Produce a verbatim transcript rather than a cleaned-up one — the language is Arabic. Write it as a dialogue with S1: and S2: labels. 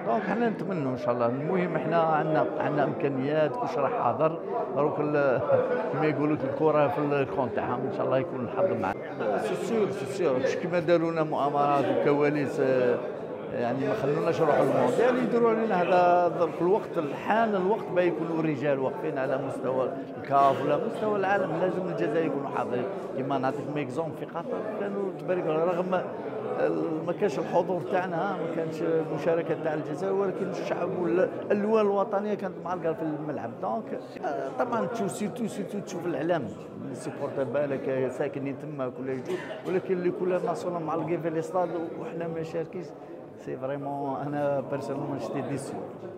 S1: دونك حنا نتمنوا ان شاء الله. المهم حنا عندنا عندنا امكانيات، كلشي راه حاضر. دروك كما يقولوا الكره في الكون تاعهم، ان شاء الله يكون الحظ معنا. سي سور سي سور كيما داروا لنا مؤامرات وكواليس، يعني ما خلوناش نروحوا للمونديال، يديروا علينا هذا في الوقت حان الوقت باه يكونوا رجال واقفين على مستوى الكاف ولا مستوى العالم. لازم الجزائر يكونوا حاضرين. كما نعطيك ميكزوم في قطر كانوا تبارك الله، رغم ما كانش الحضور تاعنا، ما كانش المشاركه تاع الجزائر، ولكن الشعب والالوان الوطنيه كانت معلقه في الملعب. دونك طبعا تشوف سيرتو سيرتو تشوف الاعلام السيبورتر بالك ساكنين تما كل يجوا، ولكن اللي كل ناسيونال معلقين في الاستاد وحنا ما شاركينش. سي فريمون انا بيرسونيلمون جيتي ديسو.